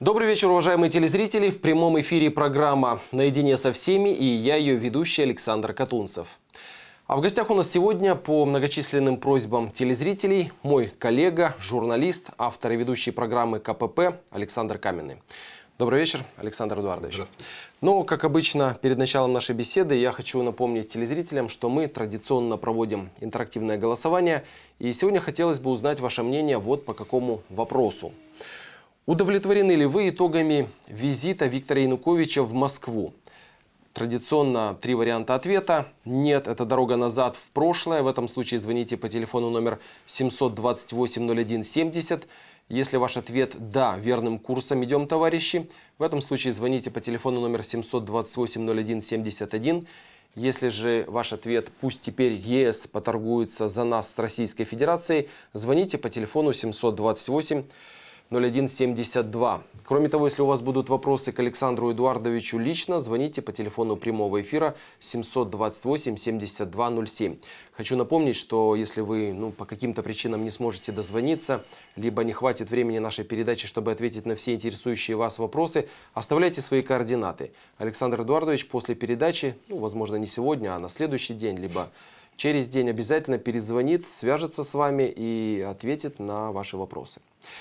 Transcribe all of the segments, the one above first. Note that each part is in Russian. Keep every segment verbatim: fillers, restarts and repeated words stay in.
Добрый вечер, уважаемые телезрители. В прямом эфире программа «Наедине со всеми» и я, ее ведущий Александр Катунцев. А в гостях у нас сегодня по многочисленным просьбам телезрителей мой коллега, журналист, автор и ведущий программы ка пэ пэ Александр Каменный. Добрый вечер, Александр Эдуардович. Здравствуйте. Ну, как обычно, перед началом нашей беседы я хочу напомнить телезрителям, что мы традиционно проводим интерактивное голосование. И сегодня хотелось бы узнать ваше мнение вот по какому вопросу. Удовлетворены ли вы итогами визита Виктора Януковича в Москву? Традиционно три варианта ответа. Нет, это дорога назад в прошлое. В этом случае звоните по телефону номер семьсот двадцать восемь ноль один семьдесят. Если ваш ответ «да», верным курсом идем, товарищи, в этом случае звоните по телефону номер семьсот двадцать восемь ноль один семьдесят один. Если же ваш ответ «пусть теперь е эс поторгуется за нас с Российской Федерацией», звоните по телефону семьсот двадцать восемь ноль один семьдесят два. Кроме того, если у вас будут вопросы к Александру Эдуардовичу лично, звоните по телефону прямого эфира семьсот двадцать восемь семьдесят два ноль семь. Хочу напомнить, что если вы ну, по каким-то причинам не сможете дозвониться, либо не хватит времени нашей передачи, чтобы ответить на все интересующие вас вопросы, оставляйте свои координаты. Александр Эдуардович после передачи, ну, возможно, не сегодня, а на следующий день, либо через день обязательно перезвонит, свяжется с вами и ответит на ваши вопросы.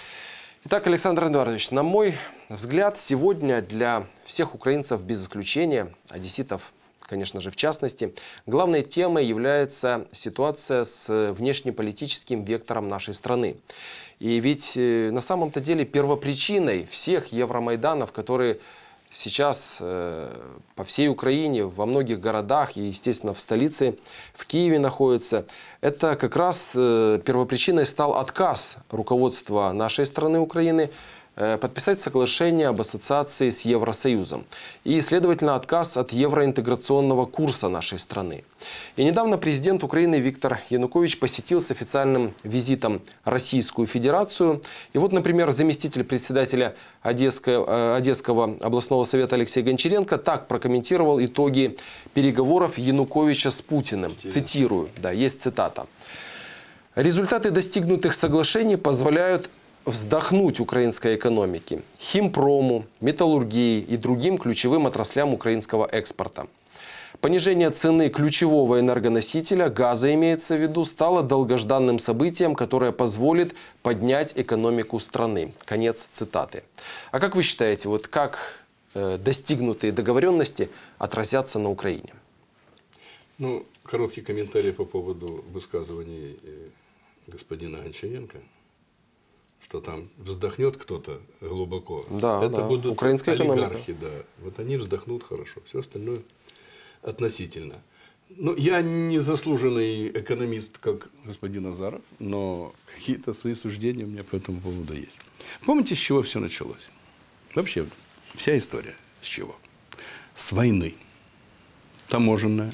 Итак, Александр Эдуардович, на мой взгляд, сегодня для всех украинцев без исключения, одесситов, конечно же, в частности, главной темой является ситуация с внешнеполитическим вектором нашей страны. И ведь на самом-то деле первопричиной всех Евромайданов, которые сейчас э, по всей Украине, во многих городах и, естественно, в столице, в Киеве находятся, это как раз э, первопричиной стал отказ руководства нашей страны Украины э, подписать соглашение об ассоциации с Евросоюзом и, следовательно, отказ от евроинтеграционного курса нашей страны. И недавно президент Украины Виктор Янукович посетил с официальным визитом Российскую Федерацию. И вот, например, заместитель председателя Одесского, Одесского областного совета Алексей Гончаренко так прокомментировал итоги переговоров Януковича с Путиным. Интересно. Цитирую, да, есть цитата. «Результаты достигнутых соглашений позволяют вздохнуть украинской экономике, химпрому, металлургии и другим ключевым отраслям украинского экспорта. Понижение цены ключевого энергоносителя, газа имеется в виду, стало долгожданным событием, которое позволит поднять экономику страны». Конец цитаты. А как вы считаете, вот как э, достигнутые договоренности отразятся на Украине? Ну, короткий комментарий по поводу высказываний господина Гончаренко, что там вздохнет кто-то глубоко. Да, это да. будут Украинская олигархи, экономика. да. Вот они вздохнут хорошо, все остальное относительно. Ну, я не заслуженный экономист, как господин Азаров, но какие-то свои суждения у меня по этому поводу есть. Помните, с чего все началось? Вообще, вся история с чего? С войны. Таможенная,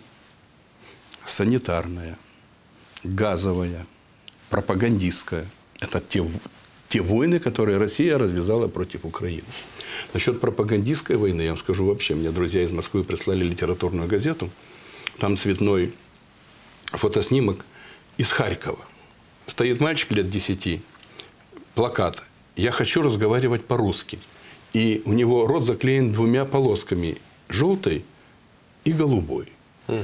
санитарная, газовая, пропагандистская. Это те, те войны, которые Россия развязала против Украины. Насчет пропагандистской войны, я вам скажу вообще, мне друзья из Москвы прислали литературную газету, там цветной фотоснимок из Харькова. Стоит мальчик лет десяти, плакат «Я хочу разговаривать по-русски». И у него рот заклеен двумя полосками, желтой и голубой. Угу.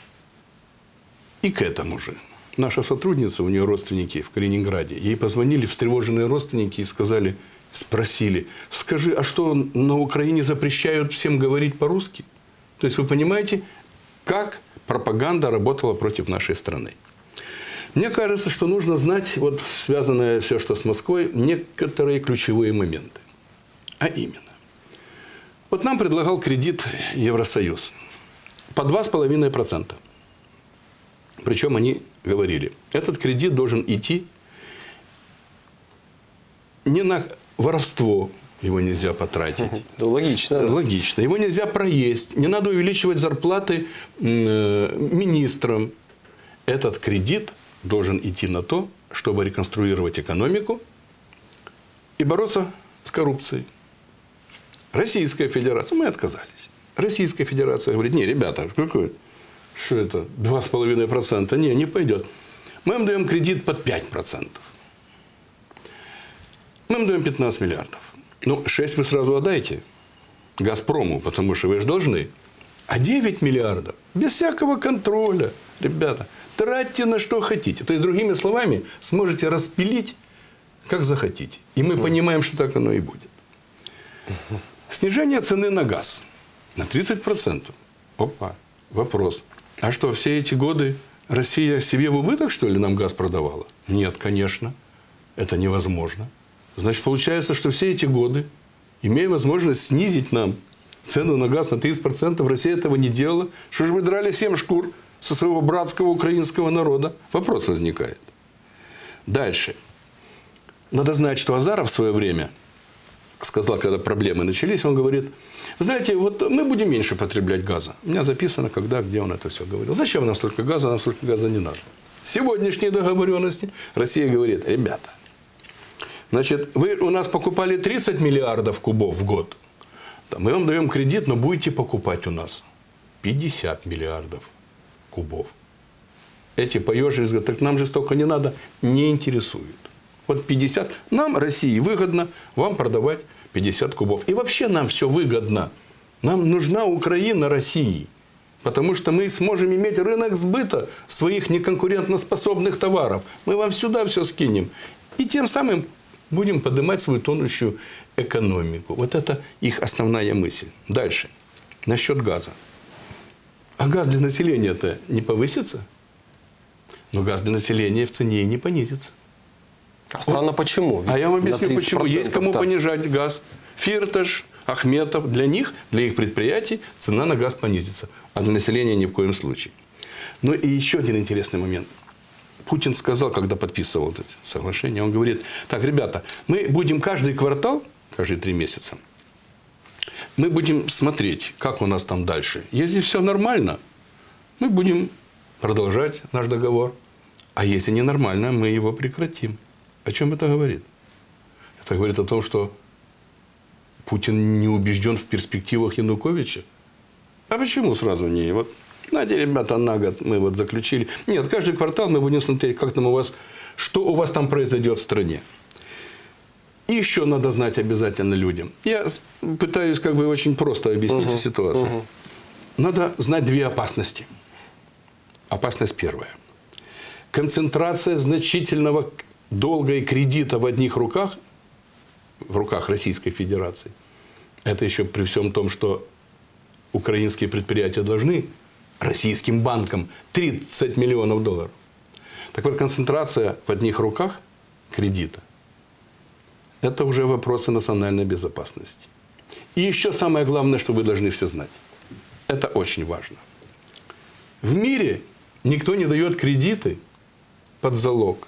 И к этому же. Наша сотрудница, у нее родственники в Калининграде, ей позвонили встревоженные родственники и сказали, спросили, скажи, а что на Украине запрещают всем говорить по-русски? То есть вы понимаете, как пропаганда работала против нашей страны. Мне кажется, что нужно знать, вот связанное все, что с Москвой, некоторые ключевые моменты. А именно. Вот нам предлагал кредит Евросоюз по два с половиной процента. Причем они говорили, этот кредит должен идти не на воровство, его нельзя потратить. Ну, логично. Да. Логично. Его нельзя проесть. Не надо увеличивать зарплаты министрам. Этот кредит должен идти на то, чтобы реконструировать экономику и бороться с коррупцией. Российская Федерация, мы отказались. Российская Федерация говорит, не, ребята, какой, что это, два с половиной процента, не, не пойдет. Мы им даем кредит под пять процентов. Мы им даем пятнадцать миллиардов. Ну, шесть вы сразу отдайте «Газпрому», потому что вы же должны. А девять миллиардов без всякого контроля, ребята, тратьте на что хотите. То есть, другими словами, сможете распилить, как захотите. И мы понимаем, что так оно и будет. Снижение цены на газ на тридцать процентов. Опа, вопрос. А что, все эти годы Россия себе в убыток, что ли, нам газ продавала? Нет, конечно. Это невозможно. Значит, получается, что все эти годы, имея возможность снизить нам цену на газ на тридцать процентов, Россия этого не делала. Что же вы драли семь шкур со своего братского украинского народа? Вопрос возникает. Дальше. Надо знать, что Азаров в свое время сказал, когда проблемы начались, он говорит: вы знаете, вот мы будем меньше потреблять газа. У меня записано, когда, где он это все говорил. Зачем нам столько газа? Нам столько газа не надо. Сегодняшние договоренности Россия говорит: ребята, значит, вы у нас покупали тридцать миллиардов кубов в год. Мы вам даем кредит, но будете покупать у нас пятьдесят миллиардов кубов. Эти поежились, говорят: так нам же столько не надо, не интересует. Вот пятьдесят, нам, России, выгодно вам продавать пятьдесят кубов. И вообще нам все выгодно. Нам нужна Украина России. Потому что мы сможем иметь рынок сбыта своих неконкурентоспособных товаров. Мы вам сюда все скинем. И тем самым будем поднимать свою тонущую экономику. Вот это их основная мысль. Дальше. Насчет газа. А газ для населения-то не повысится? Но газ для населения в цене и не понизится. А странно почему? Ведь а я вам объясню, почему. Есть кому так понижать газ. Фирташ, Ахметов. Для них, для их предприятий цена на газ понизится. А для населения ни в коем случае. Ну и еще один интересный момент. Путин сказал, когда подписывал это соглашение, он говорит: так, ребята, мы будем каждый квартал, каждые три месяца, мы будем смотреть, как у нас там дальше. Если все нормально, мы будем продолжать наш договор. А если ненормально, мы его прекратим. О чем это говорит? Это говорит о том, что Путин не убежден в перспективах Януковича. А почему сразу не? Вот, знаете, ребята, на год мы вот заключили. Нет, каждый квартал мы будем смотреть, как там у вас, что у вас там произойдет в стране. И еще надо знать обязательно людям. Я пытаюсь как бы очень просто объяснить угу, ситуацию. Угу. Надо знать две опасности. Опасность первая. Концентрация значительного долга и кредита в одних руках, в руках Российской Федерации. Это еще при всем том, что украинские предприятия должны российским банкам тридцать миллионов долларов. Так вот, концентрация в одних руках кредита – это уже вопросы национальной безопасности. И еще самое главное, что вы должны все знать. Это очень важно. В мире никто не дает кредиты под залог.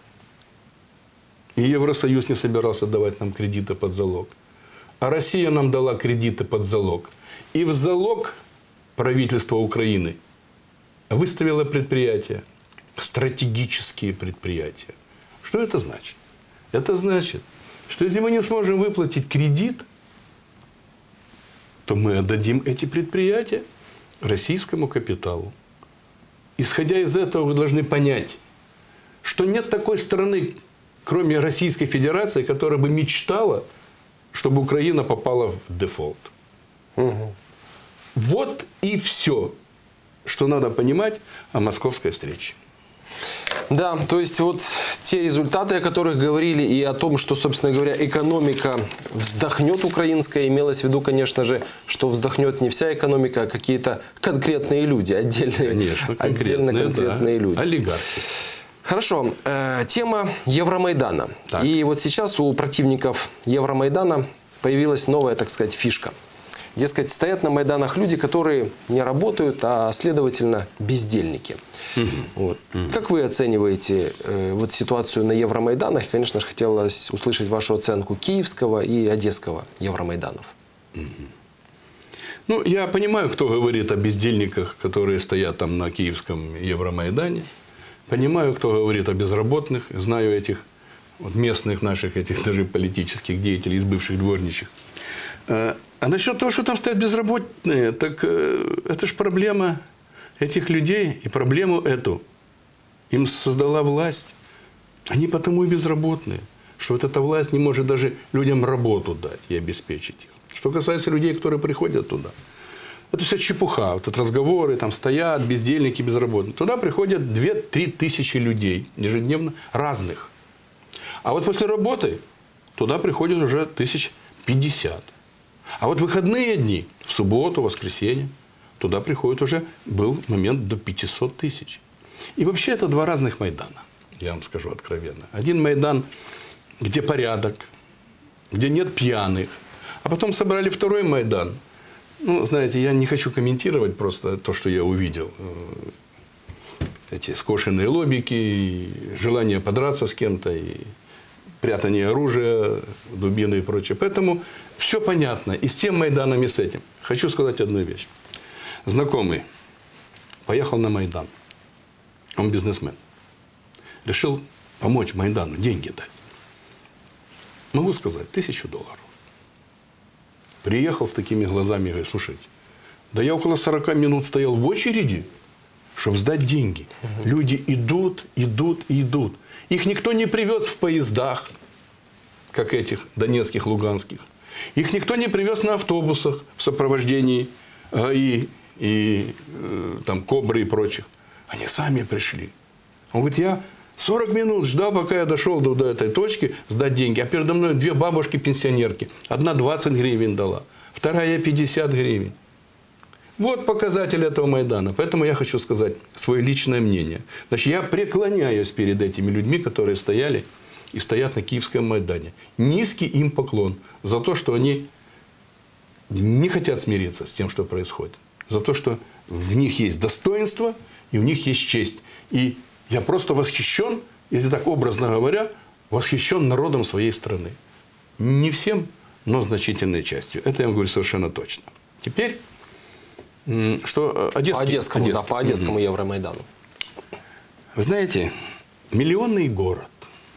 И Евросоюз не собирался давать нам кредиты под залог. А Россия нам дала кредиты под залог. И в залог правительство Украины выставило предприятия, стратегические предприятия. Что это значит? Это значит, что если мы не сможем выплатить кредит, то мы отдадим эти предприятия российскому капиталу. Исходя из этого, вы должны понять, что нет такой страны, кроме Российской Федерации, которая бы мечтала, чтобы Украина попала в дефолт. Угу. Вот и все, что надо понимать о московской встрече. Да, то есть вот те результаты, о которых говорили, и о том, что, собственно говоря, экономика вздохнет украинская, имелось в виду, конечно же, что вздохнет не вся экономика, а какие-то конкретные люди, отдельные, конечно, конкретные, отдельно конкретные да, люди. Олигархи. Хорошо. Тема Евромайдана. Так. И вот сейчас у противников Евромайдана появилась новая, так сказать, фишка. Дескать, стоят на Майданах люди, которые не работают, а, следовательно, бездельники. Угу. Вот. Угу. Как вы оцениваете э, вот ситуацию на Евромайданах? И, конечно же, хотелось услышать вашу оценку киевского и одесского Евромайданов. Угу. Ну, я понимаю, кто говорит о бездельниках, которые стоят там на киевском Евромайдане. Понимаю, кто говорит о безработных. Знаю этих вот местных наших, этих даже политических деятелей из бывших дворничих. А насчет того, что там стоят безработные, так это же проблема этих людей. И проблему эту им создала власть. Они потому и безработные, что вот эта власть не может даже людям работу дать и обеспечить их. Что касается людей, которые приходят туда, это все чепуха. Вот это разговоры, там стоят бездельники, безработные. Туда приходят две-три тысячи людей ежедневно разных. А вот после работы туда приходят уже тысяч пятьдесят. А вот выходные дни, в субботу, воскресенье, туда приходит уже, был момент до пятисот тысяч. И вообще это два разных Майдана, я вам скажу откровенно. Один Майдан, где порядок, где нет пьяных. А потом собрали второй Майдан. Ну, знаете, я не хочу комментировать просто то, что я увидел. Эти скошенные лобики, желание подраться с кем-то, и прятание оружия, дубины и прочее. Поэтому все понятно. И с тем Майданом, и с этим. Хочу сказать одну вещь. Знакомый поехал на Майдан. Он бизнесмен. Решил помочь Майдану, деньги дать. Могу сказать, тысячу долларов. Приехал с такими глазами и говорит: слушайте, да я около сорока минут стоял в очереди, чтобы сдать деньги. Угу. Люди идут, идут и идут. Их никто не привез в поездах, как этих донецких, луганских. Их никто не привез на автобусах в сопровождении ГАИ и э, там, Кобры и прочих. Они сами пришли. Он говорит: я сорок минут ждал, пока я дошел до, до этой точки сдать деньги. А передо мной две бабушки-пенсионерки. Одна двадцать гривен дала, вторая пятьдесят гривен. Вот показатель этого Майдана. Поэтому я хочу сказать свое личное мнение. Значит, я преклоняюсь перед этими людьми, которые стояли и стоят на Киевском Майдане. Низкий им поклон за то, что они не хотят смириться с тем, что происходит. За то, что в них есть достоинство и в них есть честь. И я просто восхищен, если так образно говоря, восхищен народом своей страны. Не всем, но значительной частью. Это я вам говорю совершенно точно. Теперь, что Одесский, по Одесскому, Одесский. Да, по Одесскому mm-hmm. Евромайдану. Вы знаете, миллионный город.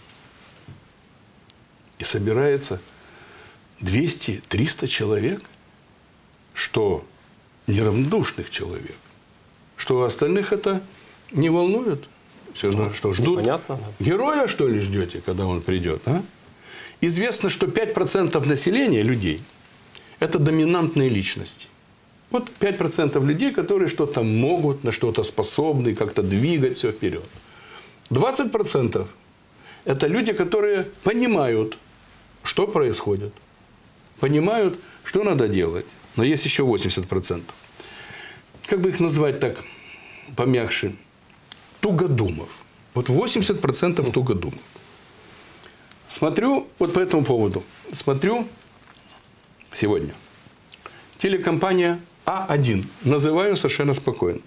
И собирается двести-триста человек, что неравнодушных человек, что остальных это не волнует. Все, ну, что, ждут? Непонятно, да. Героя, что ли, ждете, когда он придет? А? Известно, что пять процентов населения людей – это доминантные личности. Вот пять процентов людей, которые что-то могут, на что-то способны, как-то двигать все вперед. двадцать процентов – это люди, которые понимают, что происходит. Понимают, что надо делать. Но есть еще восемьдесят процентов. Как бы их назвать так помягче? Тугодумов. Вот восемьдесят процентов тугодумов. Смотрю, вот по этому поводу, смотрю сегодня. Телекомпания А один. Называю совершенно спокойно.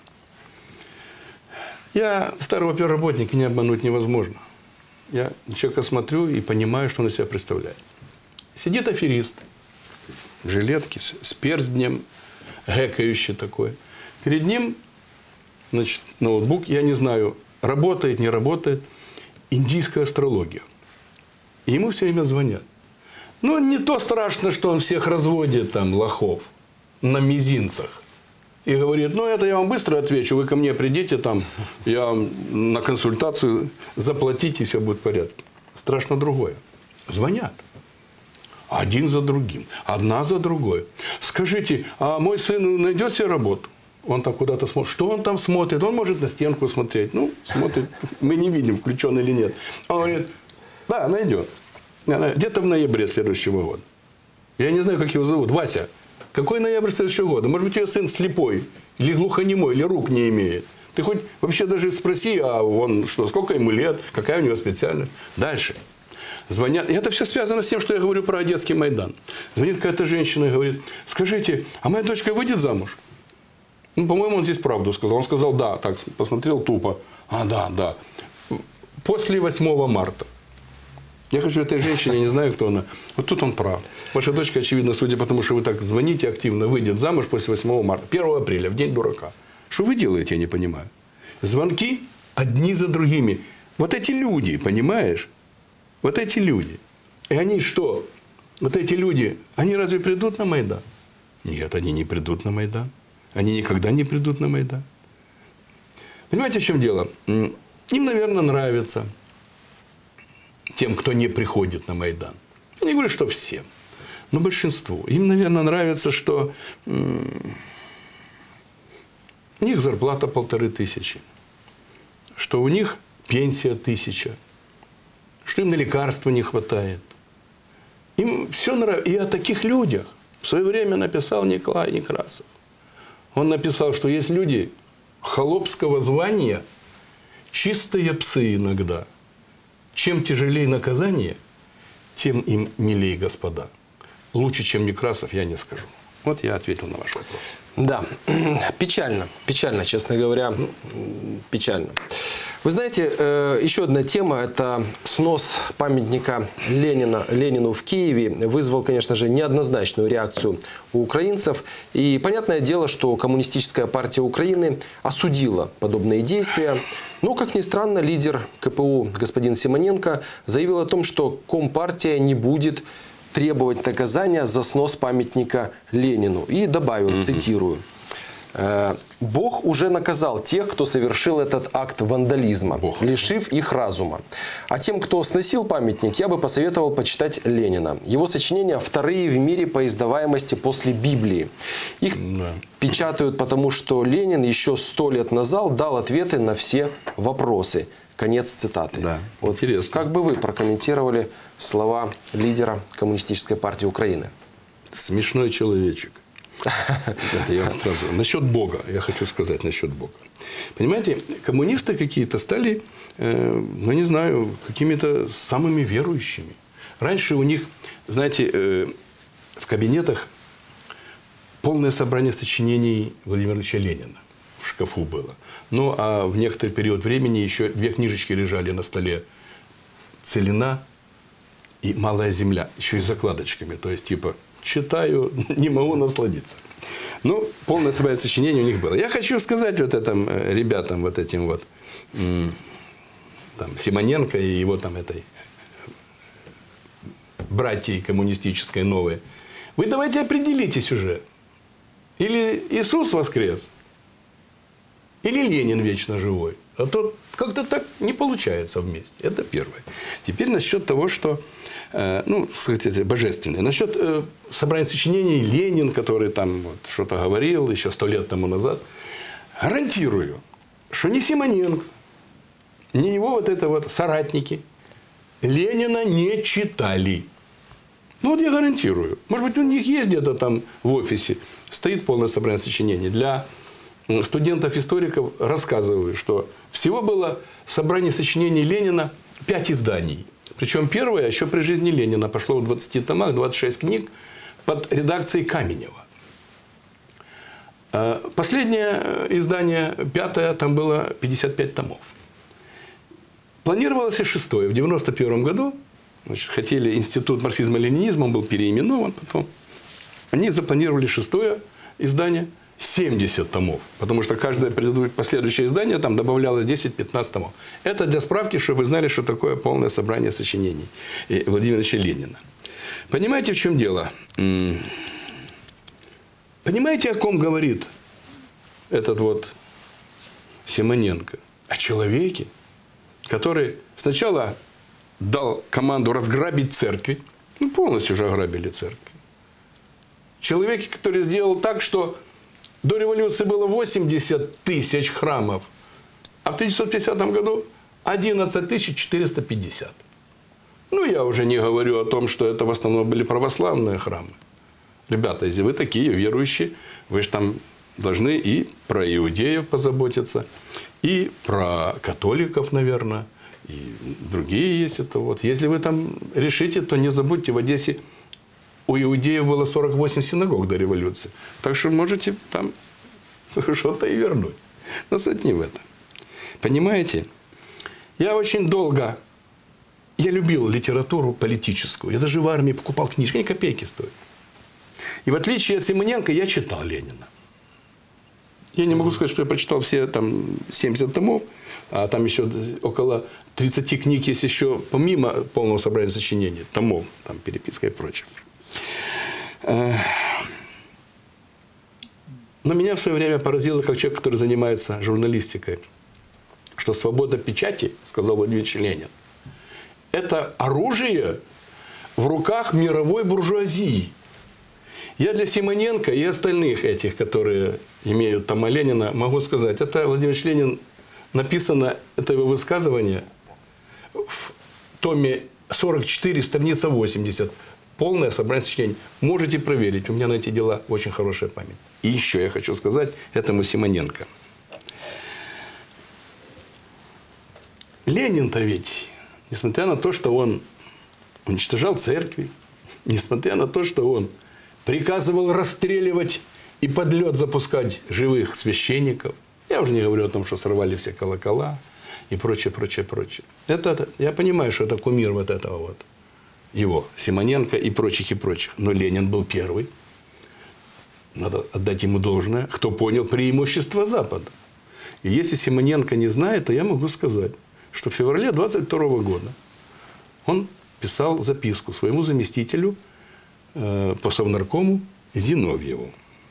Я старый оперработник, меня обмануть невозможно. Я человека смотрю и понимаю, что он из себя представляет. Сидит аферист в жилетке с, с перстнем, гэкающий такой. Перед ним, значит, ноутбук, я не знаю, работает, не работает, индийская астрология. И ему все время звонят. Ну, не то страшно, что он всех разводит, там, лохов, на мизинцах. И говорит: ну, это я вам быстро отвечу, вы ко мне придите, там, я вам на консультацию заплатите, и все будет в порядке. Страшно другое. Звонят. Один за другим. Одна за другой. Скажите, а мой сын найдет себе работу? Он там куда-то смотрит. Что он там смотрит? Он может на стенку смотреть. Ну, смотрит. Мы не видим, включен или нет. Он говорит: да, найдет. Где-то в ноябре следующего года. Я не знаю, как его зовут. Вася. Какой ноябрь следующего года? Может быть, у тебя сын слепой, или глухонемой, или рук не имеет. Ты хоть вообще даже спроси, а он что, сколько ему лет, какая у него специальность. Дальше. Звонят. И это все связано с тем, что я говорю про Одесский Майдан. Звонит какая-то женщина и говорит: скажите, а моя дочка выйдет замуж? Ну, по-моему, он здесь правду сказал. Он сказал: да, так, посмотрел тупо. А, да, да. После восьмого марта. Я хочу этой женщине, не знаю, кто она. Вот тут он прав. Ваша дочка, очевидно, судя по тому, что вы так звоните активно, выйдет замуж после восьмого марта. первого апреля, в день дурака. Что вы делаете, я не понимаю. Звонки одни за другими. Вот эти люди, понимаешь? Вот эти люди. И они что? Вот эти люди, они разве придут на Майдан? Нет, они не придут на Майдан. Они никогда не придут на Майдан. Понимаете, в чем дело? Им, наверное, нравится тем, кто не приходит на Майдан. Я не говорю, что всем, но большинству. Им, наверное, нравится, что у них зарплата полторы тысячи, что у них пенсия тысяча, что им на лекарства не хватает. Им все нравится. И о таких людях в свое время написал Николай Некрасов. Он написал, что есть люди холопского звания, чистые псы иногда. Чем тяжелее наказание, тем им милее господа. Лучше, чем Некрасов, я не скажу. Вот я ответил на ваш вопрос. Да, печально, печально, честно говоря, печально. Вы знаете, еще одна тема – это снос памятника Ленина, Ленину в Киеве. Вызвал, конечно же, неоднозначную реакцию у украинцев. И понятное дело, что Коммунистическая партия Украины осудила подобные действия. Но, как ни странно, лидер ка пэ у господин Симоненко заявил о том, что Компартия не будет требовать наказания за снос памятника Ленину. И добавил, mm-hmm. цитирую: «Бог уже наказал тех, кто совершил этот акт вандализма, Бог. лишив их разума. А тем, кто сносил памятник, я бы посоветовал почитать Ленина. Его сочинения вторые в мире по издаваемости после Библии. Их да. печатают, потому что Ленин еще сто лет назад дал ответы на все вопросы». Конец цитаты. Да, вот интересно. Как бы вы прокомментировали слова лидера Коммунистической партии Украины? Смешной человечек. Это я вам сразу. Насчет Бога, я хочу сказать насчет Бога. Понимаете, коммунисты какие-то стали, э, ну не знаю, какими-то самыми верующими. Раньше у них, знаете, э, в кабинетах полное собрание сочинений Владимира Ильича Ленина в шкафу было. Ну, а в некоторый период времени еще две книжечки лежали на столе: «Целина» и «Малая земля», еще и с закладочками. То есть, типа, читаю, не могу насладиться. Ну, полное собрание сочинений у них было. Я хочу сказать вот этим ребятам, вот этим вот, там, Симоненко и его там этой братьей коммунистической новой: вы давайте определитесь уже. Или Иисус воскрес, или Ленин вечно живой. А то как-то так не получается вместе. Это первое. Теперь насчет того, что, э, ну, сказать, божественное. Насчет э, собрания сочинений Ленин, который там вот, что-то говорил еще сто лет тому назад. Гарантирую, что ни Симоненко, ни его вот это вот соратники Ленина не читали. Ну, вот я гарантирую. Может быть, у них есть где-то там в офисе, стоит полное собрание сочинений. Для студентов-историков рассказываю, что всего было собрание сочинений Ленина пять изданий. Причем первое еще при жизни Ленина пошло в двадцати томах, двадцать шесть книг под редакцией Каменева. Последнее издание, пятое, там было пятьдесят пять томов. Планировалось и шестое. В девяносто первом году, значит, хотели институт марксизма-ленинизма, он был переименован потом. Они запланировали шестое издание, семьдесят томов. Потому что каждое последующее издание там добавлялось десять-пятнадцать томов. Это для справки, чтобы вы знали, что такое полное собрание сочинений Владимира Ильича Ленина. Понимаете, в чем дело? Понимаете, о ком говорит этот вот Симоненко? О человеке, который сначала дал команду разграбить церкви. Ну, полностью уже ограбили церкви. Человеке, который сделал так, что до революции было восемьдесят тысяч храмов, а в тысяча девятьсот пятидесятом году одиннадцать тысяч четыреста пятьдесят. Ну, я уже не говорю о том, что это в основном были православные храмы. Ребята, если вы такие верующие, вы же там должны и про иудеев позаботиться, и про католиков, наверное, и другие есть это вот. Если вы там решите, то не забудьте, в Одессе у иудеев было сорок восемь синагог до революции. Так что можете там что-то и вернуть. Но суть не в этом. Понимаете? Я очень долго... Я любил литературу политическую. Я даже в армии покупал книжки. Они копейки стоят. И в отличие от Симоненко, я читал Ленина. Я не могу сказать, что я прочитал все там семьдесят томов. А там еще около тридцати книг есть еще помимо полного собрания сочинений. Томов, там переписка и прочее. Но меня в свое время поразило, как человек, который занимается журналистикой, что свобода печати, сказал Владимир Ильич Ленин, это оружие в руках мировой буржуазии. Я для Симоненко и остальных этих, которые имеют там Ленина, могу сказать, это Владимир Ильич Ленин, написано, это его высказывание в томе сорок четыре, страница восемьдесят. Полное собрание сочинений. Можете проверить, у меня на эти дела очень хорошая память. И еще я хочу сказать этому Симоненко. Ленин-то ведь, несмотря на то, что он уничтожал церкви, несмотря на то, что он приказывал расстреливать и под лед запускать живых священников, я уже не говорю о том, что сорвали все колокола и прочее, прочее, прочее. Это, я понимаю, что это кумир вот этого вот, его, Симоненко и прочих, и прочих. Но Ленин был первый, надо отдать ему должное, кто понял преимущество Запада. И если Симоненко не знает, то я могу сказать, что в феврале двадцать второго года он писал записку своему заместителю э, по Совнаркому Зиновьеву.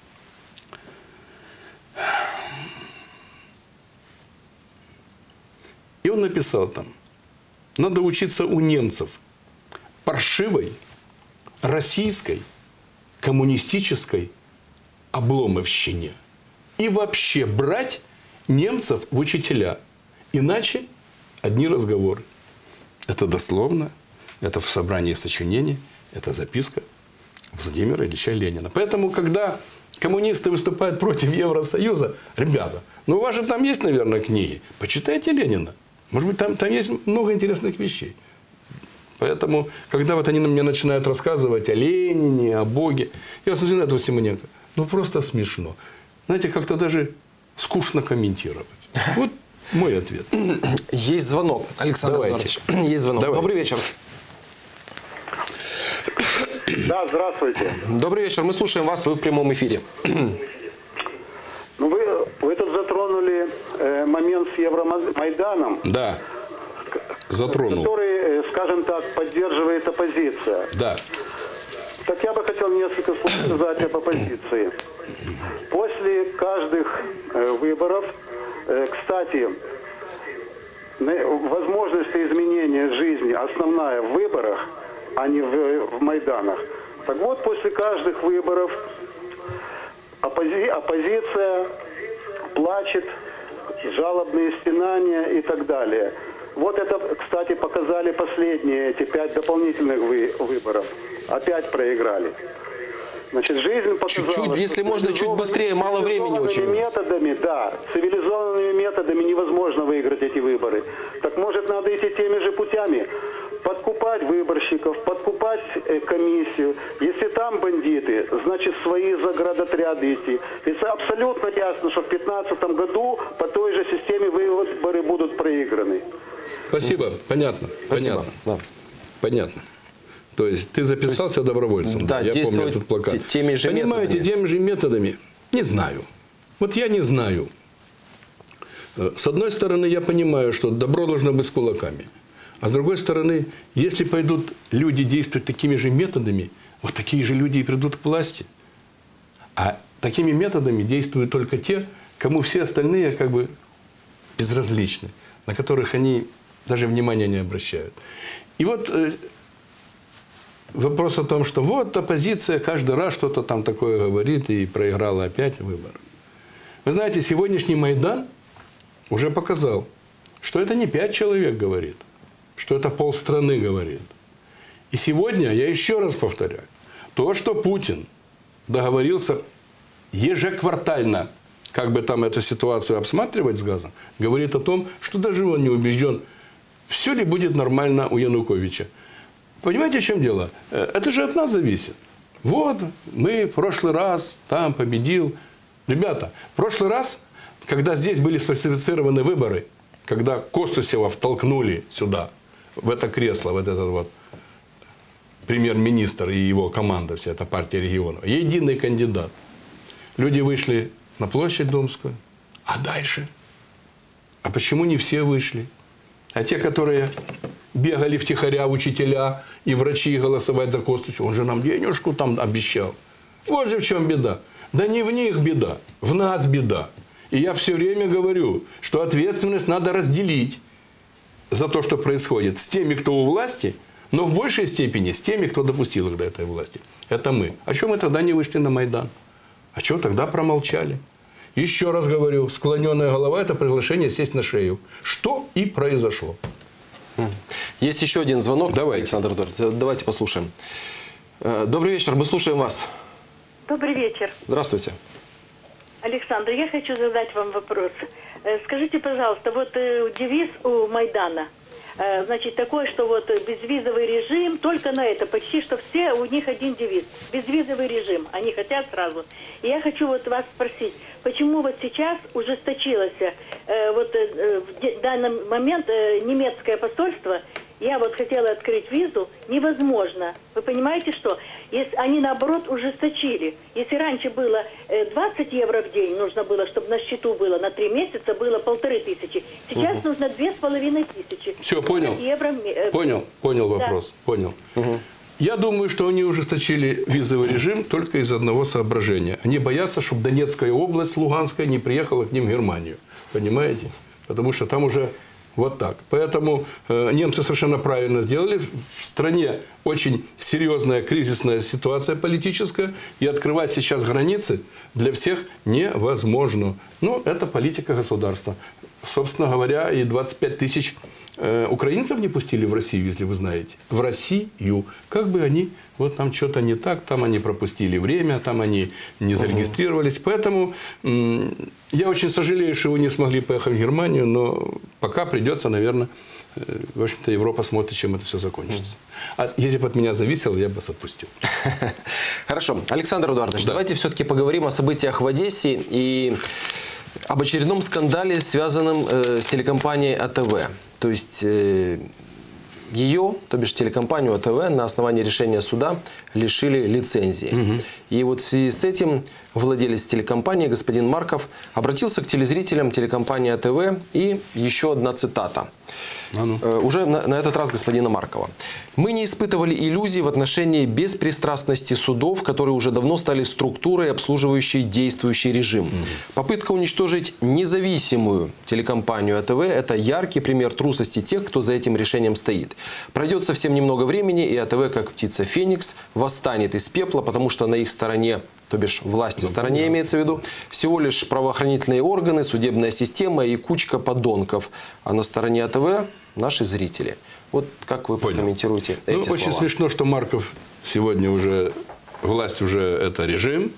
И он написал там: надо учиться у немцев паршивой, российской, коммунистической обломовщине. И вообще брать немцев в учителя. Иначе одни разговоры. Это дословно, это в собрании сочинений, это записка Владимира Ильича Ленина. Поэтому, когда коммунисты выступают против Евросоюза, ребята, ну у вас же там есть, наверное, книги. Почитайте Ленина. Может быть, там, там есть много интересных вещей. Поэтому, когда вот они мне начинают рассказывать о Ленине, о Боге, я смотрю на этого Симоненко, ну просто смешно. Знаете, как-то даже скучно комментировать. Вот мой ответ. Есть звонок, Александр Эдуардович. Есть звонок. Давайте. Добрый вечер. Да, здравствуйте. Добрый вечер. Мы слушаем вас, вы в прямом эфире. Ну, вы, вы тут затронули э, момент с Евромайданом. Да, затронул. Который, э, скажем так, поддерживает оппозиция. Да. Так я бы хотел несколько слов сказать об оппозиции. После каждых э, выборов, э, кстати, возможность изменения жизни основная в выборах, а не в, в Майданах. Так вот, после каждых выборов оппози оппозиция плачет, жалобные стенания и так далее. Вот это, кстати, показали последние эти пять дополнительных вы выборов. Опять проиграли. Значит, жизнь показала... Чуть-чуть, если можно, чуть быстрее, мало времени очень. Методами, да, цивилизованными методами невозможно выиграть эти выборы. Так может, надо идти теми же путями. Подкупать выборщиков, подкупать э, комиссию. Если там бандиты, значит, свои заградотряды идти. Это абсолютно ясно, что в две тысячи пятнадцатом году по той же системе выборы будут проиграны. Спасибо. Понятно. Спасибо. Понятно. Да. Понятно. То есть ты записался есть, добровольцем. Да, я помню этот плакат. Теми же Понимаете, методами. теми же методами. Не знаю. Вот я не знаю. С одной стороны, я понимаю, что добро должно быть с кулаками. А с другой стороны, если пойдут люди действовать такими же методами, вот такие же люди и придут к власти. А такими методами действуют только те, кому все остальные как бы безразличны, на которых они даже внимания не обращают. И вот э, вопрос о том, что вот оппозиция каждый раз что-то там такое говорит и проиграла опять выборы. Вы знаете, сегодняшний Майдан уже показал, что это не пять человек говорит, что это полстраны говорит. И сегодня, я еще раз повторяю, то, что Путин договорился ежеквартально, как бы там эту ситуацию обсматривать с газом, говорит о том, что даже он не убежден, все ли будет нормально у Януковича. Понимаете, в чем дело? Это же от нас зависит. Вот, мы в прошлый раз там победил. Ребята, в прошлый раз, когда здесь были сфальсифицированы выборы, когда Костусева втолкнули сюда, в это кресло, вот этот вот премьер-министр и его команда, вся эта партия регионов, единый кандидат. Люди вышли на площадь Домскую. А дальше? А почему не все вышли? А те, которые бегали втихаря, учителя и врачи голосовать за Костусева, он же нам денежку там обещал. Вот же в чем беда. Да не в них беда, в нас беда. И я все время говорю, что ответственность надо разделить. за то, что происходит, с теми, кто у власти, но в большей степени с теми, кто допустил их до этой власти. Это мы. А чего мы тогда не вышли на Майдан? А чего тогда промолчали? Еще раз говорю, склоненная голова – это приглашение сесть на шею. Что и произошло. Есть еще один звонок. Давайте. Александр Эдуардович, давайте послушаем. Добрый вечер, мы слушаем вас. Добрый вечер. Здравствуйте. Александр, я хочу задать вам вопрос. Скажите, пожалуйста, вот девиз у Майдана, значит, такой, что вот безвизовый режим, только на это, почти что все, у них один девиз. Безвизовый режим, они хотят сразу. И я хочу вот вас спросить, почему вот сейчас ужесточилось э, вот э, в данный момент э, немецкое посольство, я вот хотела открыть визу, невозможно. Вы понимаете, что? Если они, наоборот, ужесточили. Если раньше было двадцать евро в день, нужно было, чтобы на счету было, на три месяца было полторы тысячи. Сейчас угу. нужно две с половиной тысячи. Все, понял. Евро... Понял, понял вопрос, да. понял. Угу. Я думаю, что они ужесточили визовый режим только из одного соображения. Они боятся, чтобы Донецкая область, Луганская не приехала к ним в Германию. Понимаете? Потому что там уже... Вот так. Поэтому э, немцы совершенно правильно сделали. В стране очень серьезная кризисная ситуация политическая. И открывать сейчас границы для всех невозможно. Ну, это политика государства. Собственно говоря, и двадцать пять тысяч э, украинцев не пустили в Россию, если вы знаете. В Россию. Как бы они... Вот там что-то не так, там они пропустили время, там они не зарегистрировались. Поэтому м- я очень сожалею, что вы не смогли поехать в Германию, но пока придется, наверное, э, в общем-то, Европа смотрит, чем это все закончится. А если бы от меня зависело, я бы вас отпустил. Хорошо. Александр Эдуардович, да. давайте все-таки поговорим о событиях в Одессе и об очередном скандале, связанном э, с телекомпанией АТВ. То есть... Э, Ее, то бишь телекомпанию АТВ, на основании решения суда лишили лицензии. Угу. И вот в связи с этим владелец телекомпании, господин Марков, обратился к телезрителям телекомпании АТВ. И еще одна цитата. А ну. э, уже на, на этот раз господина Маркова. «Мы не испытывали иллюзий в отношении беспристрастности судов, которые уже давно стали структурой, обслуживающей действующий режим. Угу. Попытка уничтожить независимую телекомпанию АТВ – это яркий пример трусости тех, кто за этим решением стоит. Пройдет совсем немного времени, и АТВ, как птица Феникс, восстанет из пепла, потому что на их стороне, то бишь власти, стороне имеется в виду, всего лишь правоохранительные органы, судебная система и кучка подонков. А на стороне АТВ наши зрители». Вот как вы Понял. прокомментируете эти ну, слова? Очень смешно, что Марков сегодня уже, власть уже это режим.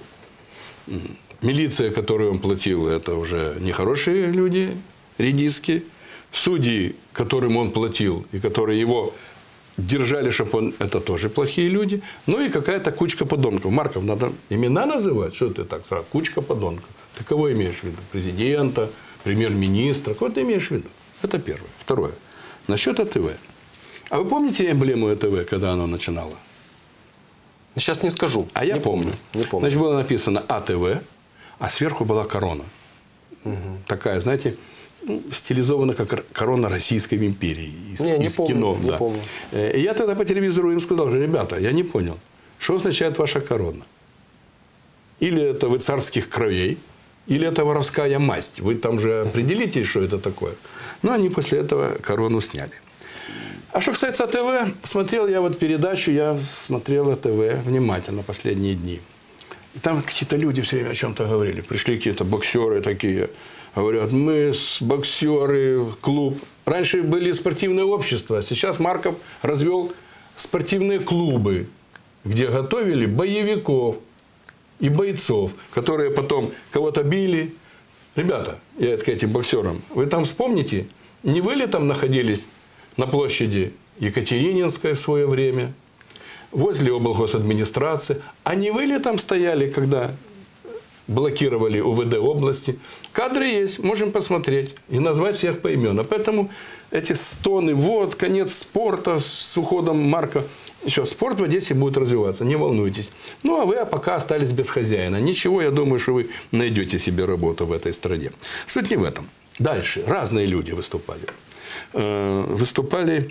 Милиция, которую он платил, это уже нехорошие люди, редиски. Судьи, которым он платил и которые его держали, чтобы он... Это тоже плохие люди. Ну и какая-то кучка подонков. Марков, надо имена называть? Что ты так сразу? Кучка подонков. Ты кого имеешь в виду? Президента, премьер-министра? Кого ты имеешь в виду? Это первое. Второе. Насчет АТВ. А вы помните эмблему АТВ, когда оно начинало? Сейчас не скажу. А я не помню. помню. Не помню. Значит, было написано АТВ, а сверху была корона. Угу. Такая, знаете... стилизовано как корона Российской империи из, не, не из помню, кино. Не да. помню. И я тогда по телевизору им сказал, ребята, я не понял, что означает ваша корона? Или это вы царских кровей, или это воровская масть. Вы там же определите, что это такое. Но они после этого корону сняли. А что касается АТВ, смотрел я вот передачу, я смотрел АТВ внимательно последние дни. И там какие-то люди все время о чем-то говорили. Пришли какие-то боксеры такие. Говорят, мы боксеры, клуб. Раньше были спортивные общества, а сейчас Марков развел спортивные клубы, где готовили боевиков и бойцов, которые потом кого-то били. Ребята, я к этим боксерам, вы там вспомните, не вы ли там находились на площади Екатерининской в свое время, возле облгосадминистрации, а не вы ли там стояли, когда... блокировали УВД области. Кадры есть, можем посмотреть и назвать всех поименно. Поэтому эти стоны, вот, конец спорта с уходом Марка. Еще, спорт в Одессе будет развиваться, не волнуйтесь. Ну, а вы пока остались без хозяина. Ничего, я думаю, что вы найдете себе работу в этой стране. Суть не в этом. Дальше. Разные люди выступали. Выступали,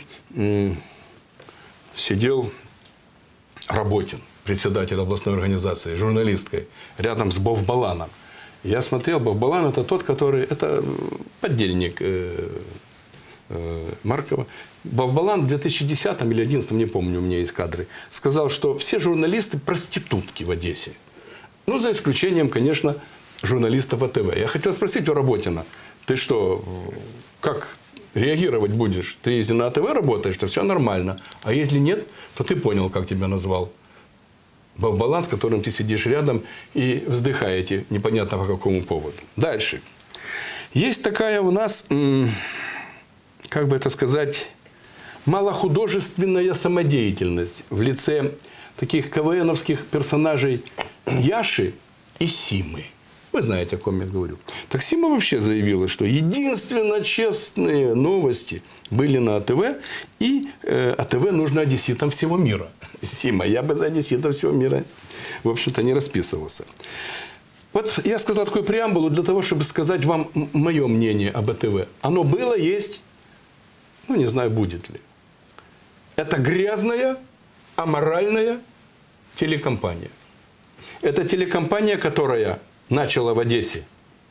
сидел Работин, председатель областной организации, журналисткой, рядом с Бовбаланом. Я смотрел, Бовбалан – это тот, который… Это подельник э, Маркова. Бавбалан в две тысячи десятом или две тысячи одиннадцатом, не помню, у меня есть кадры, сказал, что все журналисты проститутки в Одессе. Ну, за исключением, конечно, журналистов А Тэ Вэ. Я хотел спросить у Работина, ты что, как реагировать будешь? Ты если на А Тэ Вэ работаешь, то все нормально. А если нет, то ты понял, как тебя назвал. Бавбалан, с которым ты сидишь рядом и вздыхаете, непонятно по какому поводу. Дальше. Есть такая у нас, как бы это сказать, малохудожественная самодеятельность в лице таких КВНовских персонажей Яши и Симы. Вы знаете, о ком я говорю. Так Сима вообще заявила, что единственно честные новости были на А Тэ Вэ, и э, А Тэ Вэ нужно одесситам всего мира. Сима, я бы за одесситов всего мира, в общем-то, не расписывался. Вот я сказал такую преамбулу для того, чтобы сказать вам мое мнение об А Тэ Вэ. Оно было, есть, ну, не знаю, будет ли. Это грязная, аморальная телекомпания. Это телекомпания, которая начала в Одессе.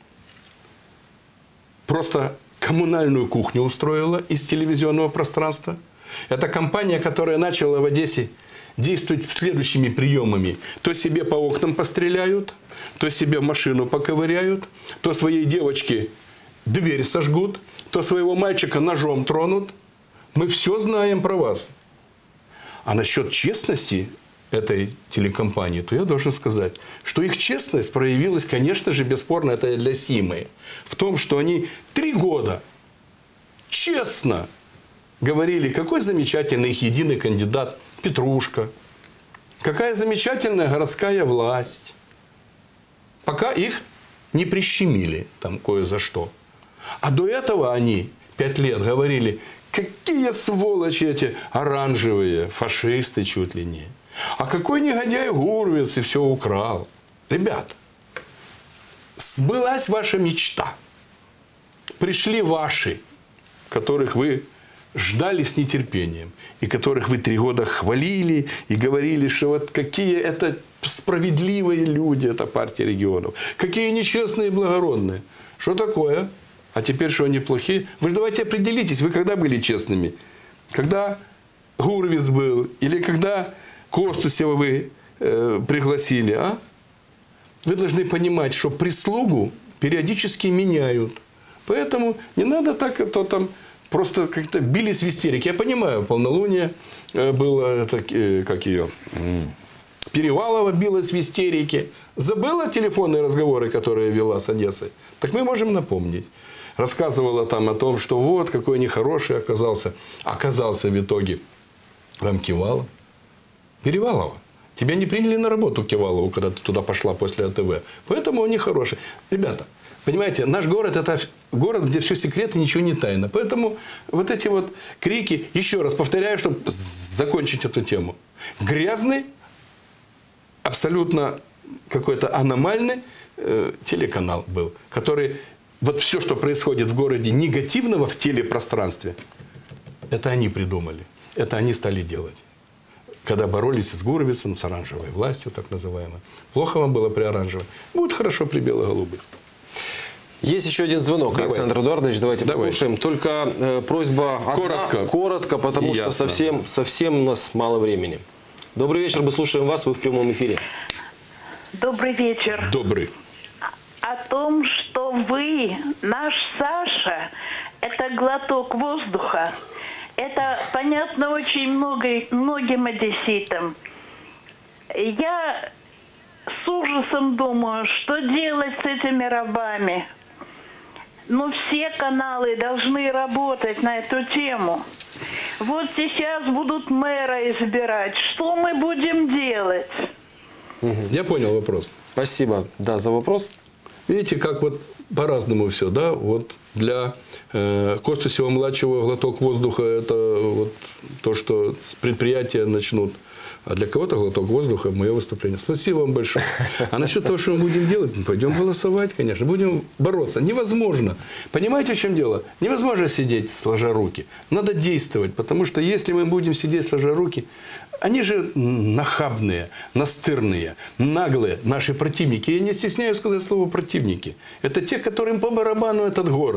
Просто коммунальную кухню устроила из телевизионного пространства. Это компания, которая начала в Одессе действовать следующими приемами. То себе по окнам постреляют, то себе машину поковыряют, то своей девочке дверь сожгут, то своего мальчика ножом тронут. Мы все знаем про вас. А насчет честности этой телекомпании, то я должен сказать, что их честность проявилась, конечно же, бесспорно, это для Симы, в том, что они три года честно говорили, какой замечательный их единый кандидат Петрушка, какая замечательная городская власть, пока их не прищемили там кое за что. А до этого они пять лет говорили, какие сволочи эти оранжевые, фашисты чуть ли не. А какой негодяй Гурвиц и все украл. Ребята, сбылась ваша мечта. Пришли ваши, которых вы ждали с нетерпением. И которых вы три года хвалили и говорили, что вот какие это справедливые люди, это партия регионов. Какие нечестные и благородные. Что такое? А теперь что они плохие? Вы же давайте определитесь, вы когда были честными? Когда Гурвиц был или когда Костусева вы э, пригласили, а? Вы должны понимать, что прислугу периодически меняют. Поэтому не надо так, то там просто как-то бились в истерике. Я понимаю, полнолуние э, было, это, э, как ее, Перевалова билась в истерике. Забыла телефонные разговоры, которые вела с Одессой? Так мы можем напомнить. Рассказывала там о том, что вот, какой нехороший оказался. Оказался в итоге вам Кивалов. Перевалова. Тебя не приняли на работу Кивалову, когда ты туда пошла после А Тэ Вэ. Поэтому он нехороший. Ребята, понимаете, наш город – это город, где все секреты, ничего не тайно. Поэтому вот эти вот крики, еще раз повторяю, чтобы закончить эту тему. Грязный, абсолютно какой-то аномальный э, телеканал был, который вот все, что происходит в городе негативного в телепространстве, это они придумали. Это они стали делать. Когда боролись с Гурвицем, с оранжевой властью, так называемой. Плохо вам было при оранжевой. Будет хорошо при бело-голубых. Есть еще один звонок, Давай. Александр Эдуардович, давайте Давай. послушаем. Только э, просьба Коротко. одна, коротко, потому Ясно. что совсем, совсем у нас мало времени. Добрый вечер, мы слушаем вас, вы в прямом эфире. Добрый вечер. Добрый. О том, что вы, наш Саша, это глоток воздуха. Это понятно очень много, многим одесситам. Я с ужасом думаю, что делать с этими рабами. Ну, все каналы должны работать на эту тему. Вот сейчас будут мэра избирать. Что мы будем делать? Я понял вопрос. Спасибо, да, за вопрос. Видите, как вот по-разному все, да? Вот для э, Костусева-младшего глоток воздуха – это вот то, что предприятия начнут. А для кого-то глоток воздуха – мое выступление. Спасибо вам большое. А насчет того, что мы будем делать, мы пойдем голосовать, конечно. Будем бороться. Невозможно. Понимаете, в чем дело? Невозможно сидеть сложа руки. Надо действовать. Потому что если мы будем сидеть сложа руки, они же нахабные, настырные, наглые наши противники. Я не стесняюсь сказать слово «противники». Это те, которым по барабану этот город.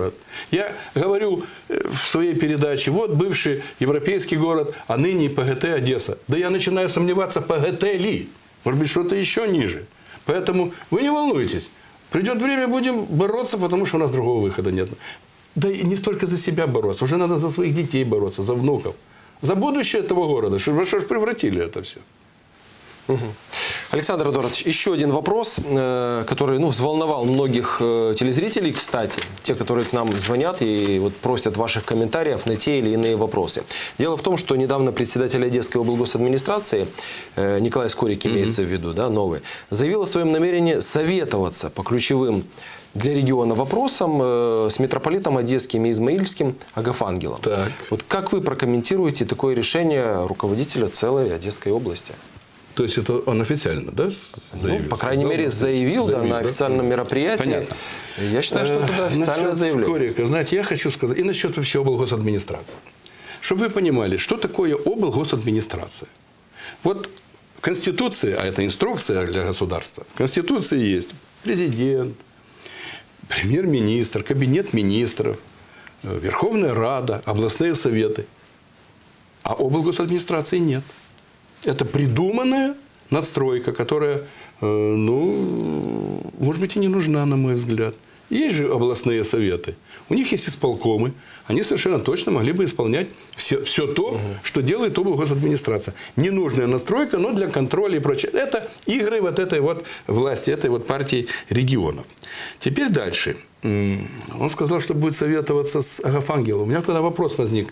город. Я говорю в своей передаче, вот бывший европейский город, а ныне ПГТ Одесса. Да я начинаю сомневаться, ПГТ ли? Может быть, что-то еще ниже. Поэтому вы не волнуйтесь. Придет время, будем бороться, потому что у нас другого выхода нет. Да и не столько за себя бороться, уже надо за своих детей бороться, за внуков. За будущее этого города. Что, что ж превратили это все? Угу. Александр Эдуардович, еще один вопрос, который ну, взволновал многих телезрителей, кстати, те, которые к нам звонят и вот просят ваших комментариев на те или иные вопросы. Дело в том, что недавно председатель Одесской облгосадминистрации, Николай Скорик имеется mm-hmm. в виду, да, новый, заявил о своем намерении советоваться по ключевым для региона вопросам э, с митрополитом Одесским и Измаильским Агафангелом. Так. Вот как вы прокомментируете такое решение руководителя целой Одесской области? То есть это он официально, да, заявил? Ну, по крайней мере, заявил, заявил да, на официальном да? мероприятии. Понятно. Я считаю, что это официальное заявление. Скорика, знаете, я хочу сказать, и насчет вообще облгосадминистрации. Чтобы вы понимали, что такое облгосадминистрация. Вот в Конституции, а это инструкция для государства, в Конституции есть президент, премьер-министр, кабинет министров, Верховная Рада, областные советы. А облгосадминистрации нет. Это придуманная надстройка, которая, э, ну, может быть, и не нужна, на мой взгляд. Есть же областные советы. У них есть исполкомы. Они совершенно точно могли бы исполнять все, все то, угу. что делает облгосадминистрация. Ненужная настройка, но для контроля и прочее. Это игры вот этой вот власти, этой вот партии регионов. Теперь дальше. Он сказал, что будет советоваться с Агафангелом. У меня тогда вопрос возник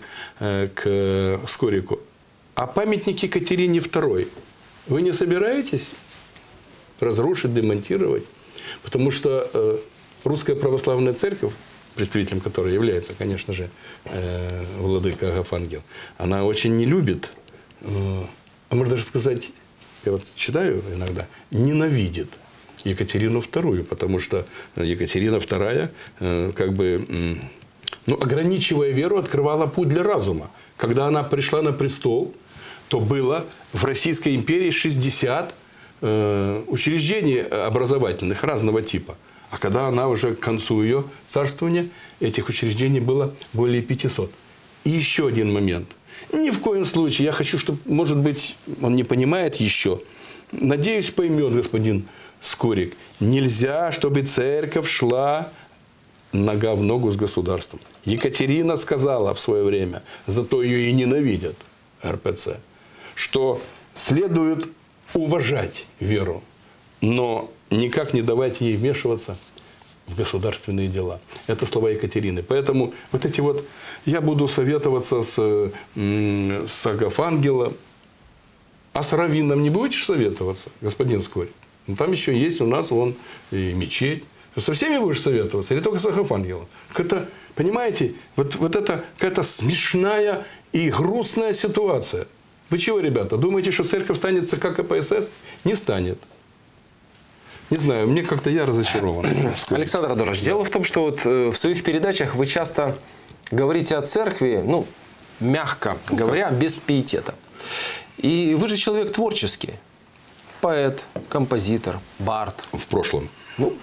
к Скорику. А памятник Екатерине второй вы не собираетесь разрушить, демонтировать? Потому что э, Русская Православная Церковь, представителем которой является, конечно же, э, владыка Агафангел, она очень не любит, э, а можно даже сказать, я вот читаю иногда, ненавидит Екатерину вторую, потому что Екатерина вторая, э, как бы, э, ну, ограничивая веру, открывала путь для разума. Когда она пришла на престол, то было в Российской империи шестьдесят э, учреждений образовательных разного типа. А когда она уже к концу ее царствования, этих учреждений было более пятисот. И еще один момент. Ни в коем случае, я хочу, чтобы, может быть, он не понимает еще, надеюсь, поймет господин Скорик, нельзя, чтобы церковь шла нога в ногу с государством. Екатерина сказала в свое время, зато ее и ненавидят, эр пэ цэ, что следует уважать веру, но никак не давать ей вмешиваться в государственные дела. Это слова Екатерины. Поэтому вот эти вот, я буду советоваться с, с Агафангелом, а с раввином не будете советоваться, господин Скорик? Ну, там еще есть у нас вон и мечеть. Со всеми будешь советоваться или только с Агафангелом? Это, понимаете, вот, вот это какая-то смешная и грустная ситуация. Вы чего, ребята, думаете, что церковь станет ЦК ка пэ эс эс? Не станет. Не знаю, мне как-то я разочарован. Александр Эдуардович, да. Дело в том, что вот в своих передачах вы часто говорите о церкви, ну, мягко ну, говоря, как? без пиетета. И вы же человек творческий. Поэт, композитор, бард. В прошлом. Ну,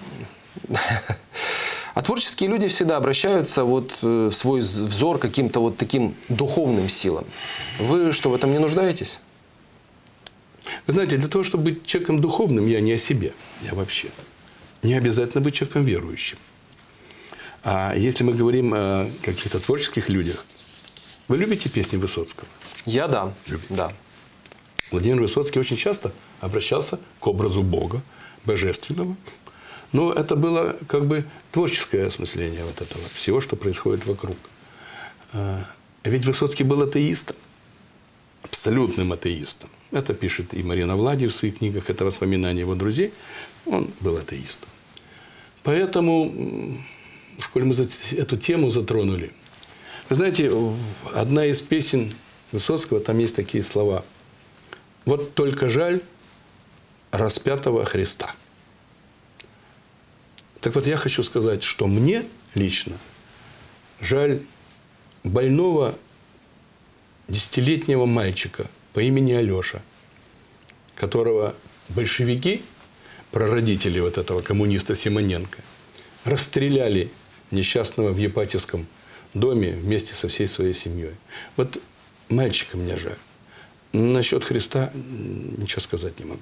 а творческие люди всегда обращаются вот в свой взор к каким-то вот таким духовным силам. Вы что, в этом не нуждаетесь? Вы знаете, для того, чтобы быть человеком духовным, я не о себе, я вообще. Не обязательно быть человеком верующим. А если мы говорим о каких-то творческих людях, вы любите песни Высоцкого? Я да. Любите? Да. Владимир Высоцкий очень часто обращался к образу Бога, божественного. Но это было как бы творческое осмысление вот этого всего, что происходит вокруг. Ведь Высоцкий был атеистом, абсолютным атеистом. Это пишет и Марина Влади в своих книгах, это воспоминания его друзей. Он был атеистом. Поэтому, коль мы эту тему затронули, вы знаете, одна из песен Высоцкого, там есть такие слова. «Вот только жаль распятого Христа». Так вот, я хочу сказать, что мне лично жаль больного десятилетнего мальчика по имени Алеша, которого большевики, прародители вот этого коммуниста Симоненко, расстреляли несчастного в Епатьевском доме вместе со всей своей семьей. Вот мальчика мне жаль. Насчет Христа ничего сказать не могу.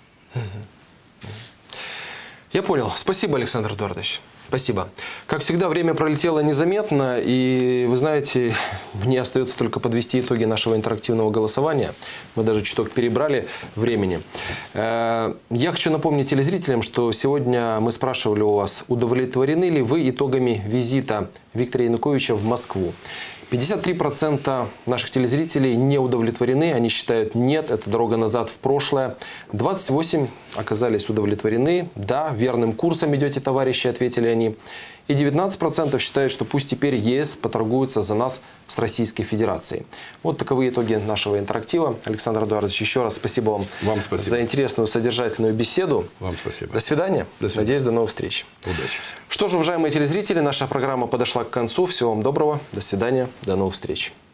Я понял. Спасибо, Александр Эдуардович. Спасибо. Как всегда, время пролетело незаметно, и, вы знаете, мне остается только подвести итоги нашего интерактивного голосования. Мы даже чуток перебрали времени. Я хочу напомнить телезрителям, что сегодня мы спрашивали у вас, удовлетворены ли вы итогами визита Виктора Януковича в Москву. пятьдесят три процента наших телезрителей не удовлетворены, они считают нет, это дорога назад в прошлое. двадцать восемь процентов оказались удовлетворены, да, верным курсом идете, товарищи, ответили они. И девятнадцать процентов считают, что пусть теперь ЕС поторгуется за нас с Российской Федерацией. Вот таковы итоги нашего интерактива. Александр Эдуардович, еще раз спасибо вам, вам спасибо. за интересную, содержательную беседу. Вам спасибо. До свидания. До свидания. Надеюсь, до новых встреч. Удачи всем. Что же, уважаемые телезрители, наша программа подошла к концу. Всего вам доброго. До свидания. До новых встреч.